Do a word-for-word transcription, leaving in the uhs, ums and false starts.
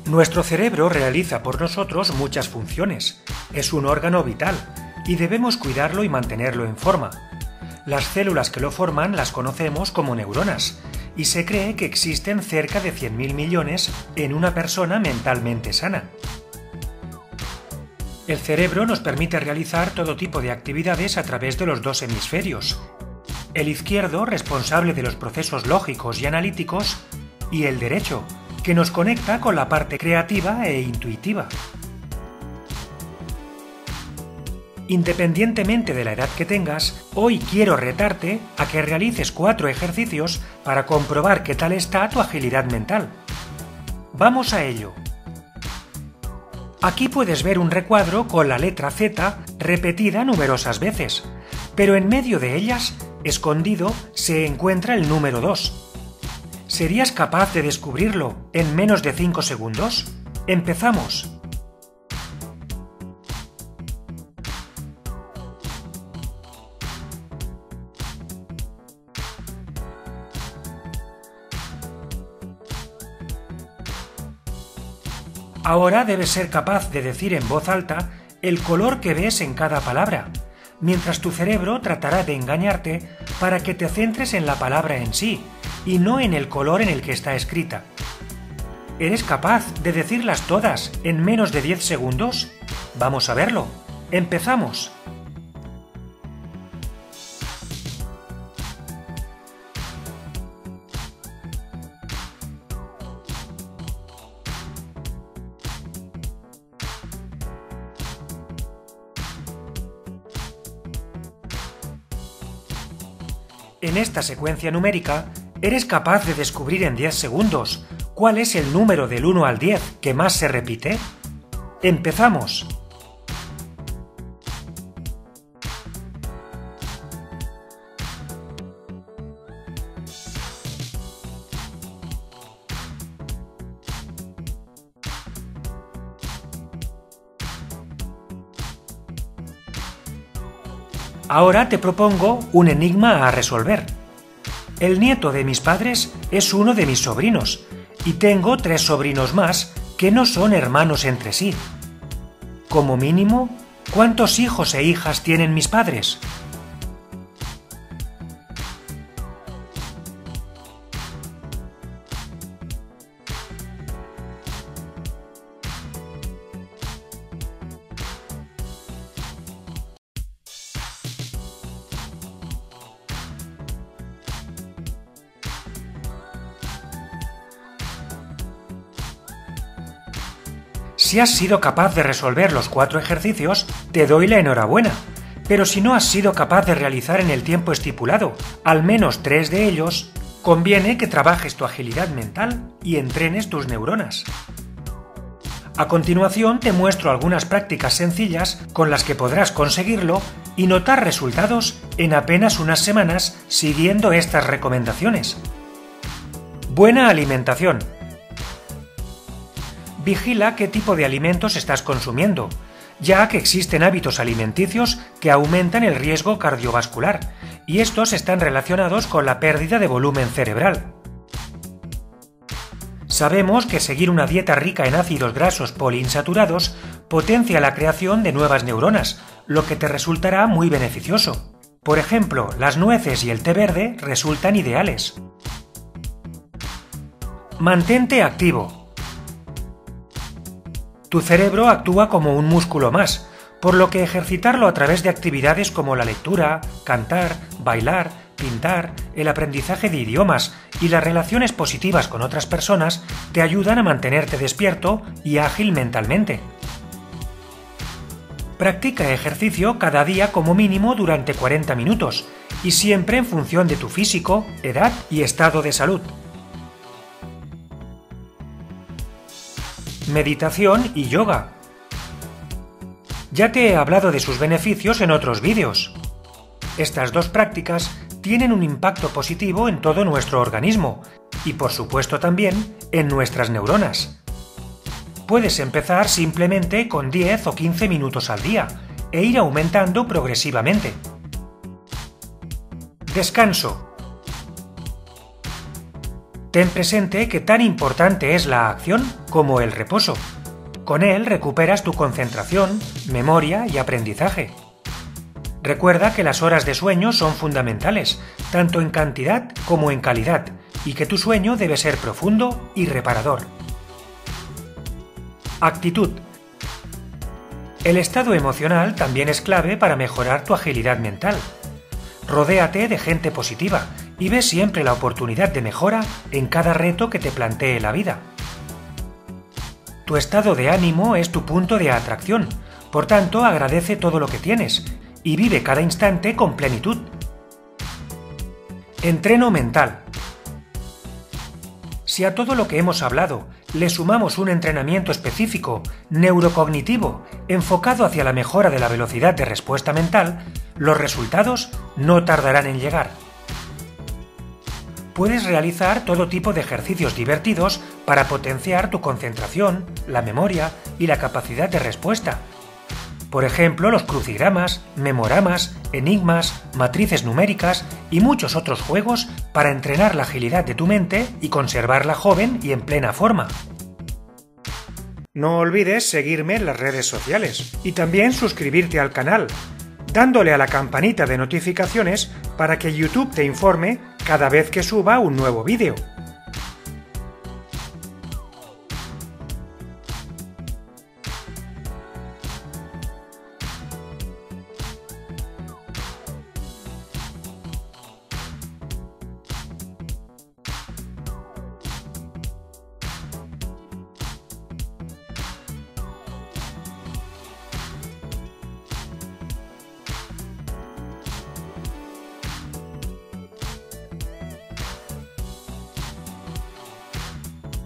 Nuestro cerebro realiza por nosotros muchas funciones. Es un órgano vital y debemos cuidarlo y mantenerlo en forma. Las células que lo forman las conocemos como neuronas y se cree que existen cerca de cien mil millones en una persona mentalmente sana. El cerebro nos permite realizar todo tipo de actividades a través de los dos hemisferios. El izquierdo, responsable de los procesos lógicos y analíticos, y el derecho, que nos conecta con la parte creativa e intuitiva. Independientemente de la edad que tengas, hoy quiero retarte a que realices cuatro ejercicios para comprobar qué tal está tu agilidad mental. ¡Vamos a ello! Aquí puedes ver un recuadro con la letra Z repetida numerosas veces, pero en medio de ellas, escondido, se encuentra el número dos. ¿Serías capaz de descubrirlo en menos de cinco segundos? ¡Empezamos! Ahora debes ser capaz de decir en voz alta el color que ves en cada palabra, mientras tu cerebro tratará de engañarte para que te centres en la palabra en sí, y no en el color en el que está escrita. ¿Eres capaz de decirlas todas en menos de diez segundos? Vamos a verlo. ¡Empezamos! En esta secuencia numérica, eres capaz de descubrir en diez segundos cuál es el número del uno al diez que más se repite. ¡Empezamos! Ahora te propongo un enigma a resolver. El nieto de mis padres es uno de mis sobrinos, y tengo tres sobrinos más que no son hermanos entre sí. Como mínimo, ¿cuántos hijos e hijas tienen mis padres? Si has sido capaz de resolver los cuatro ejercicios, te doy la enhorabuena. Pero si no has sido capaz de realizar en el tiempo estipulado al menos tres de ellos, conviene que trabajes tu agilidad mental y entrenes tus neuronas. A continuación te muestro algunas prácticas sencillas con las que podrás conseguirlo y notar resultados en apenas unas semanas siguiendo estas recomendaciones. Buena alimentación. Vigila qué tipo de alimentos estás consumiendo, ya que existen hábitos alimenticios que aumentan el riesgo cardiovascular, y estos están relacionados con la pérdida de volumen cerebral. Sabemos que seguir una dieta rica en ácidos grasos poliinsaturados potencia la creación de nuevas neuronas, lo que te resultará muy beneficioso. Por ejemplo, las nueces y el té verde resultan ideales. Mantente activo. Tu cerebro actúa como un músculo más, por lo que ejercitarlo a través de actividades como la lectura, cantar, bailar, pintar, el aprendizaje de idiomas y las relaciones positivas con otras personas te ayudan a mantenerte despierto y ágil mentalmente. Practica ejercicio cada día como mínimo durante cuarenta minutos y siempre en función de tu físico, edad y estado de salud. Meditación y yoga. Ya te he hablado de sus beneficios en otros vídeos. Estas dos prácticas tienen un impacto positivo en todo nuestro organismo y, por supuesto, también en nuestras neuronas. Puedes empezar simplemente con diez o quince minutos al día e ir aumentando progresivamente. Descanso. Ten presente que tan importante es la acción como el reposo. Con él recuperas tu concentración, memoria y aprendizaje. Recuerda que las horas de sueño son fundamentales, tanto en cantidad como en calidad, y que tu sueño debe ser profundo y reparador. Actitud. El estado emocional también es clave para mejorar tu agilidad mental. Rodéate de gente positiva y ve siempre la oportunidad de mejora en cada reto que te plantee la vida. Tu estado de ánimo es tu punto de atracción, por tanto agradece todo lo que tienes y vive cada instante con plenitud. Entreno mental. Si a todo lo que hemos hablado le sumamos un entrenamiento específico, neurocognitivo, enfocado hacia la mejora de la velocidad de respuesta mental, los resultados no tardarán en llegar. Puedes realizar todo tipo de ejercicios divertidos para potenciar tu concentración, la memoria y la capacidad de respuesta. Por ejemplo, los crucigramas, memoramas, enigmas, matrices numéricas y muchos otros juegos para entrenar la agilidad de tu mente y conservarla joven y en plena forma. No olvides seguirme en las redes sociales y también suscribirte al canal, dándole a la campanita de notificaciones para que YouTube te informe cada vez que suba un nuevo vídeo.